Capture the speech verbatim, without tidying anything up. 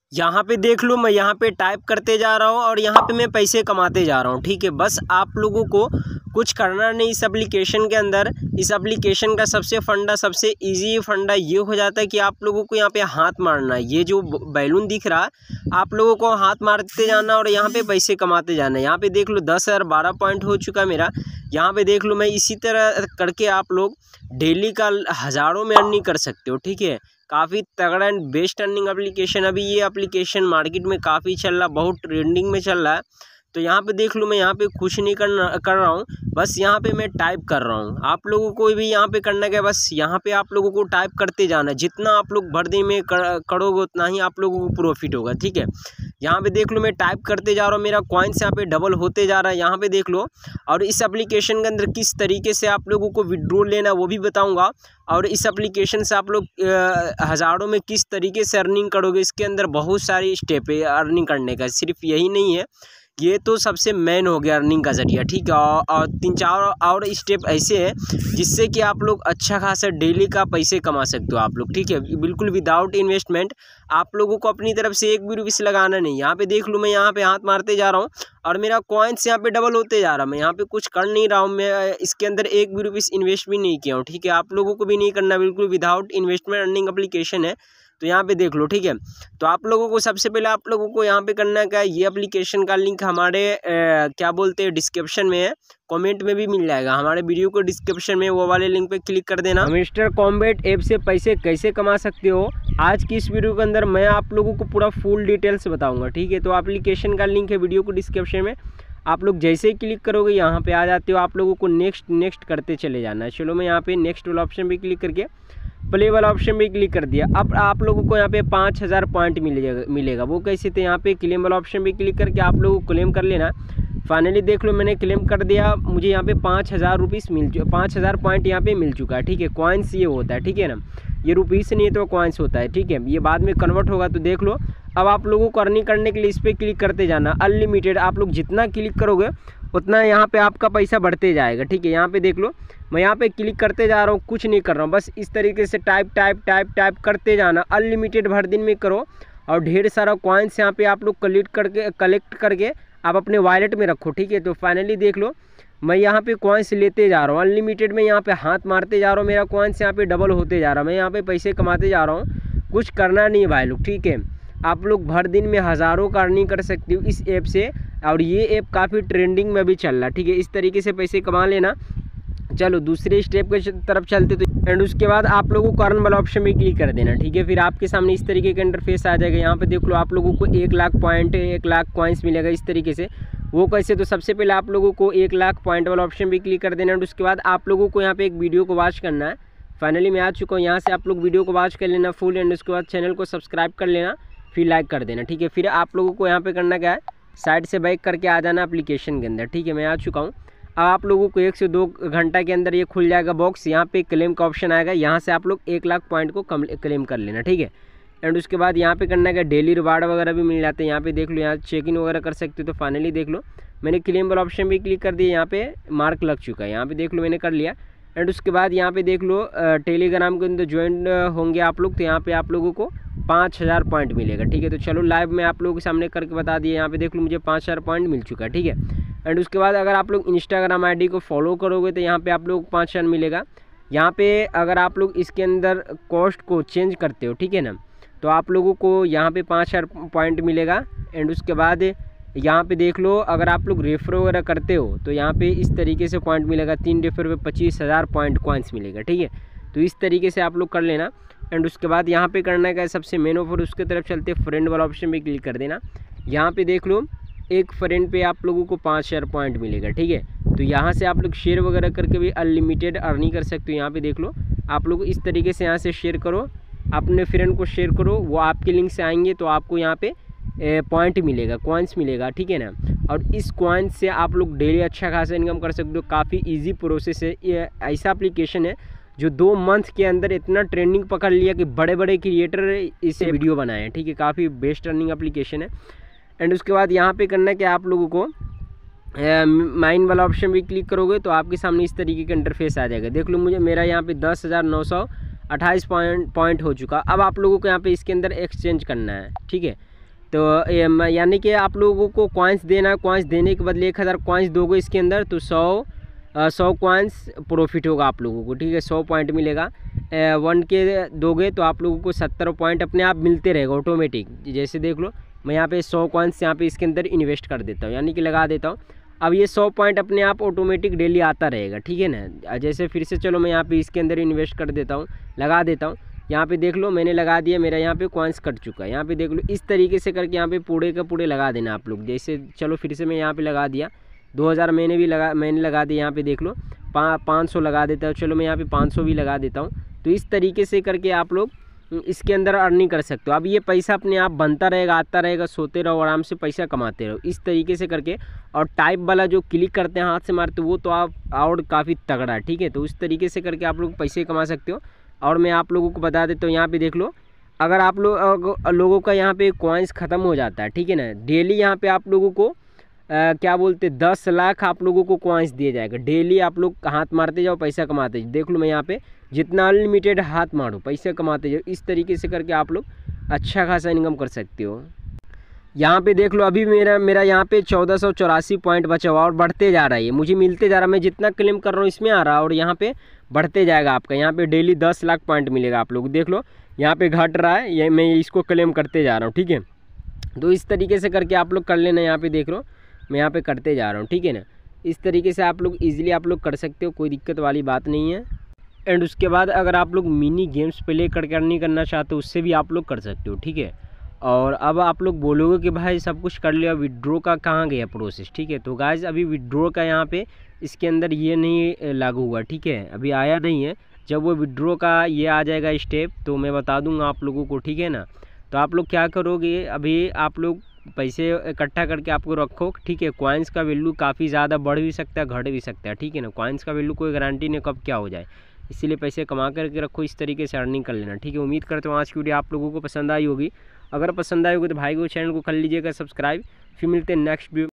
यहाँ पे देख लो, मैं यहाँ पे टाइप करते जा रहा हूँ और यहाँ पे मैं पैसे कमाते जा रहा हूँ। ठीक है, बस आप लोगों को कुछ करना नहीं इस एप्लीकेशन के अंदर। इस एप्लीकेशन का सबसे फंडा सबसे इजी फंडा ये हो जाता है कि आप लोगों को यहाँ पे हाथ मारना है। ये जो बैलून दिख रहा है, आप लोगों को हाथ मारते जाना और यहाँ पे पैसे कमाते जाना है। यहाँ पे देख लो दस हज़ार बारह पॉइंट हो चुका मेरा। यहाँ पे देख लो, मैं इसी तरह करके आप लोग डेली का हज़ारों में अर्निंग कर सकते हो। ठीक है, काफ़ी तगड़ा एंड बेस्ट अर्निंग एप्लीकेशन। अभी ये एप्लीकेशन मार्केट में काफ़ी चल रहा, बहुत ट्रेंडिंग में चल रहा है। तो यहाँ पे देख लो, मैं यहाँ पे कुछ नहीं करना कर रहा हूँ, बस यहाँ पे मैं टाइप कर रहा हूँ। आप लोगों को भी यहाँ पे करना क्या, बस यहाँ पे आप लोगों को टाइप करते जाना। जितना आप लोग भर दिन में कर, करोगे उतना ही आप लोगों को प्रॉफिट होगा। ठीक है, यहाँ पे देख लो, मैं टाइप करते जा रहा हूँ, मेरा कॉइन्स यहाँ पे डबल होते जा रहा है। यहाँ पे देख लो, और इस एप्लीकेशन के अंदर किस तरीके से आप लोगों को विड्रॉ लेना वो भी बताऊँगा। और इस एप्लीकेशन से आप लोग हज़ारों में किस तरीके से अर्निंग करोगे, इसके अंदर बहुत सारी स्टेप है अर्निंग करने का। सिर्फ यही नहीं है, ये तो सबसे मेन हो गया अर्निंग का ज़रिया। ठीक है, और तीन चार और स्टेप ऐसे हैं जिससे कि आप लोग अच्छा खासा डेली का पैसे कमा सकते हो आप लोग। ठीक है, बिल्कुल विदाउट इन्वेस्टमेंट। आप लोगों को अपनी तरफ से एक भी रुपीस लगाना नहीं। यहाँ पे देख लो, मैं यहाँ पे हाथ मारते जा रहा हूँ और मेरा कॉइन्स यहाँ पे डबल होते जा रहा है। मैं यहाँ पे कुछ कर नहीं रहा हूँ, मैं इसके अंदर एक भी रुपीस इन्वेस्ट भी नहीं किया हूँ। ठीक है, आप लोगों को भी नहीं करना, बिल्कुल विदाउट इन्वेस्टमेंट अर्निंग एप्लीकेशन है। तो यहाँ पे देख लो। ठीक है, तो आप लोगों को सबसे पहले आप लोगों को यहाँ पे करना क्या है, ये एप्लीकेशन का लिंक हमारे ए, क्या बोलते हैं डिस्क्रिप्शन में है, कमेंट में भी मिल जाएगा। हमारे वीडियो को डिस्क्रिप्शन में वो वाले लिंक पे क्लिक कर देना। मिस्टर कॉम्बैट ऐप से पैसे कैसे कमा सकते हो, आज की इस वीडियो के अंदर मैं आप लोगों को पूरा फुल डिटेल्स बताऊँगा। ठीक है, तो एप्लीकेशन का लिंक है वीडियो को डिस्क्रिप्शन में। आप लोग जैसे ही क्लिक करोगे यहाँ पे आ जाते हो, आप लोगों को नेक्स्ट नेक्स्ट करते चले जाना है। चलो, मैं यहाँ पे नेक्स्ट वाला ऑप्शन पे क्लिक करके प्ले वाला ऑप्शन पे क्लिक कर दिया। अब आप लोगों को यहाँ पे पाँच हज़ार पॉइंट मिलेगा मिलेगा वो कैसे थे, यहाँ पे क्लेम वाला ऑप्शन पे क्लिक करके आप लोगों को क्लेम कर लेना। फाइनली देख लो, मैंने क्लेम कर दिया, मुझे यहाँ पे पाँच हज़ार रुपीज़ मिल पाँच हज़ार पॉइंट यहाँ पे मिल चुका है। ठीक है, कॉइन्स ये होता है। ठीक है ना, ये रुपीज़ नहीं है तो कॉइन्स होता है। ठीक है, ये बाद में कन्वर्ट होगा। तो देख लो, अब आप लोगों को अर्निंग करने के लिए इस पर क्लिक करते जाना। अनलिमिटेड, आप लोग जितना क्लिक करोगे उतना यहाँ पे आपका पैसा बढ़ते जाएगा। ठीक है, यहाँ पे देख लो, मैं यहाँ पे क्लिक करते जा रहा हूँ, कुछ नहीं कर रहा हूँ, बस इस तरीके से टाइप टाइप टाइप टाइप करते जाना। अनलिमिटेड भर दिन में करो और ढेर सारा कॉइन्स यहाँ पे आप लोग कलेक्ट करके कलेक्ट करके आप अपने वॉलेट में रखो। ठीक है, तो फाइनली देख लो, मैं यहाँ पे कॉइन्स लेते जा रहा हूँ अनलिमिटेड में, यहाँ पे हाथ मारते जा रहा हूँ, मेरा कॉइन्स यहाँ पे डबल होते जा रहा है, मैं यहाँ पे पैसे कमाते जा रहा हूँ। कुछ करना नहीं है भाई लोग। ठीक है, आप लोग भर दिन में हज़ारों का अर्निंग कर सकते हो इस ऐप से, और ये ऐप काफ़ी ट्रेंडिंग में भी चल रहा है। ठीक है, इस तरीके से पैसे कमा लेना। चलो दूसरे स्टेप की तरफ चलते तो एंड उसके बाद आप लोगों को अर्न वाला ऑप्शन में क्लिक कर देना। ठीक है, फिर आपके सामने इस तरीके का इंटरफेस आ जाएगा। यहाँ पे देख लो, आप लोगों को एक लाख पॉइंट एक लाख कॉइन्स मिलेगा इस तरीके से। वो कैसे, तो सबसे पहले आप लोगों को एक लाख पॉइंट वाला ऑप्शन भी क्लिक कर देना। और उसके बाद आप लोगों को यहाँ पे एक वीडियो को वॉच करना है। फाइनली मैं आ चुका हूँ, यहाँ से आप लोग वीडियो को वॉच कर लेना फुल, एंड उसके बाद चैनल को सब्सक्राइब कर लेना, फिर लाइक कर देना। ठीक है, फिर आप लोगों को यहाँ पे करना क्या है, साइड से बैक करके आ जाना एप्लीकेशन के अंदर। ठीक है, मैं आ चुका हूँ। अब आप लोगों को एक से दो घंटा के अंदर ये खुल जाएगा बॉक्स, यहाँ पे क्लेम का ऑप्शन आएगा, यहाँ से आप लोग एक लाख पॉइंट को क्लेम कर लेना। ठीक है, एंड उसके बाद यहाँ पे करना है डेली रिवार्ड वगैरह भी मिल जाते हैं। यहाँ पे देख लो, यहाँ चेक इन वगैरह कर सकते हो। तो फाइनली देख लो, मैंने क्लेम वाला ऑप्शन भी क्लिक कर दिया, यहाँ पे मार्क लग चुका है। यहाँ पे देख लो, मैंने कर लिया। एंड उसके बाद यहाँ पे देख लो, टेलीग्राम के अंदर ज्वाइन होंगे आप लोग, तो यहाँ पे आप लोगों को पाँच हज़ार पॉइंट मिलेगा। ठीक है, तो चलो लाइव में आप लोगों के सामने करके बता दिए। यहाँ पे देख लो, मुझे पाँच हज़ार पॉइंट मिल चुका है। ठीक है, एंड उसके बाद अगर आप लोग इंस्टाग्राम आईडी को फॉलो करोगे तो यहाँ पे आप लोग पाँच हज़ार मिलेगा। यहाँ पे अगर आप लोग इसके अंदर कॉस्ट को चेंज करते हो, ठीक है ना, तो आप लोगों को यहाँ पे पाँच हज़ार पॉइंट मिलेगा। एंड उसके बाद यहाँ पे देख लो, अगर आप लोग रेफर वगैरह करते हो तो यहाँ पे इस तरीके से पॉइंट मिलेगा, तीन रेफर पे पच्चीस हज़ार पॉइंट कॉइन्स मिलेगा। ठीक है, तो इस तरीके से आप लोग कर लेना। एंड उसके बाद यहाँ पे करना है सबसे मेन ऑफर, उसके तरफ चलते फ्रेंड वाला ऑप्शन पे क्लिक कर देना। यहाँ पे देख लो, एक फ्रेंड पे आप लोगों को पाँच हज़ार पॉइंट मिलेगा। ठीक है, तो यहाँ से आप लोग शेयर वगैरह करके भी अनलिमिटेड अर्निंग कर सकते हो। यहाँ पे देख लो, आप लोग इस तरीके से यहाँ से शेयर करो, अपने फ्रेंड को शेयर करो, वो आपके लिंक से आएंगे तो आपको यहाँ पे पॉइंट मिलेगा, कॉइन्स मिलेगा। ठीक है ना, और इस कॉइन्स से आप लोग डेली अच्छा खासा इनकम कर सकते हो। काफ़ी ईजी प्रोसेस है। ये ऐसा एप्लीकेशन है जो दो मंथ के अंदर इतना ट्रेंडिंग पकड़ लिया कि बड़े बड़े क्रिएटर इसे वीडियो बनाए हैं। ठीक है, काफ़ी बेस्ट अर्निंग एप्लीकेशन है। एंड उसके बाद यहाँ पे करना है कि आप लोगों को माइन वाला ऑप्शन भी क्लिक करोगे तो आपके सामने इस तरीके का इंटरफेस आ जाएगा। देख लो, मुझे मेरा यहाँ पे दस हज़ार नौ सौ अट्ठाईस पॉइंट पॉइंट हो चुका। अब आप लोगों को यहाँ पे इसके अंदर एक्सचेंज करना है। ठीक है, तो यानी कि आप लोगों को कॉइन्स देना है, कॉइन्स देने के बदले एक हज़ार कॉइन्स दोगे इसके अंदर तो सौ सौ कॉइन्स प्रॉफिट होगा आप लोगों को, ठीक है। सौ पॉइंट मिलेगा, वन के दोगे तो आप लोगों को सत्तर पॉइंट अपने आप मिलते रहेगा ऑटोमेटिक। जैसे देख लो मैं यहाँ पे सौ कॉइन्स यहाँ पे इसके अंदर इन्वेस्ट कर देता हूँ, यानी कि लगा देता हूँ। अब ये सौ पॉइंट अपने आप ऑटोमेटिक डेली आता रहेगा, ठीक है ना। जैसे फिर से चलो मैं यहाँ पे इसके अंदर इन्वेस्ट कर देता हूँ, लगा देता हूँ। यहाँ पे देख लो मैंने लगा दिया, मेरा यहाँ पे कॉइन्स कट चुका है। यहाँ पे देख लो इस तरीके से करके यहाँ पे पूरे का पूरे लगा देना आप लोग। जैसे चलो फिर से मैं यहाँ पे लगा दिया, दो हज़ार मैंने भी लगा मैंने लगा दिया। यहाँ पे देख लो पा पाँच सौ लगा देता हूँ, चलो मैं यहाँ पे पाँच सौ भी लगा देता हूँ। तो इस तरीके से करके आप लोग इसके अंदर अर्निंग कर सकते हो। अब ये पैसा अपने आप बनता रहेगा, आता रहेगा, सोते रहो आराम से पैसा कमाते रहो इस तरीके से करके। और टाइप वाला जो क्लिक करते हैं हाथ से मारते वो तो आप और काफ़ी तगड़ा है, ठीक है। तो इस तरीके से करके आप लोग पैसे कमा सकते हो। और मैं आप लोगों को बता देता हूँ, यहाँ पे देख लो अगर आप लोग लोगों का यहाँ पे कॉइन्स ख़त्म हो जाता है, ठीक है ना, डेली यहाँ पे आप लोगों को आ, क्या बोलते दस लाख आप लोगों को कॉइन्स दिया जाएगा। डेली आप लोग हाथ मारते जाओ पैसा कमाते जाओ। देख लो मैं यहाँ पे जितना अनलिमिटेड हाथ मारो पैसा कमाते जाओ। इस तरीके से करके आप लोग अच्छा खासा इनकम कर सकते हो। यहाँ पे देख लो अभी मेरा मेरा यहाँ पे चौदह सौ चौरासी पॉइंट बचा हुआ और बढ़ते जा रहा है, मुझे मिलते जा रहा है। मैं जितना क्लेम कर रहा हूँ इसमें आ रहा है और यहाँ पे बढ़ते जाएगा आपका। यहाँ पे डेली दस लाख पॉइंट मिलेगा आप लोग। देख लो यहाँ पे घट रहा है, ये मैं इसको क्लेम करते जा रहा हूँ, ठीक है। तो इस तरीके से करके आप लोग कर लेना। यहाँ पे देख लो मैं यहाँ पे करते जा रहा हूँ, ठीक है ना। इस तरीके से आप लोग ईजिली आप लोग कर सकते हो, कोई दिक्कत वाली बात नहीं है। एंड उसके बाद अगर आप लोग मिनी गेम्स प्ले करके अर्निंग करना चाहते हो उससे भी आप लोग कर सकते हो, ठीक है। और अब आप लोग बोलोगे कि भाई सब कुछ कर लिया, विड्रॉ का कहाँ गया प्रोसेस, ठीक है। तो गाइस अभी विड्रॉ का यहाँ पे इसके अंदर ये नहीं लागू हुआ, ठीक है, अभी आया नहीं है। जब वो विड्रॉ का ये आ जाएगा स्टेप तो मैं बता दूंगा आप लोगों को, ठीक है ना। तो आप लोग क्या करोगे, अभी आप लोग पैसे इकट्ठा करके आपको रखो, ठीक है। कॉइन्स का वैल्यू काफ़ी ज़्यादा बढ़ भी सकता है, घट भी सकता है, ठीक है ना। कॉइन्स का वैल्यू कोई गारंटी नहीं कब क्या हो जाए, इसीलिए पैसे कमा करके रखो, इस तरीके से अर्निंग कर लेना, ठीक है। उम्मीद करता हूँ आज की वीडियो आप लोगों को पसंद आई होगी। अगर पसंद आई होगी तो भाई को चैनल को कर लीजिएगा सब्सक्राइब। फिर मिलते हैं नेक्स्ट वीडियो।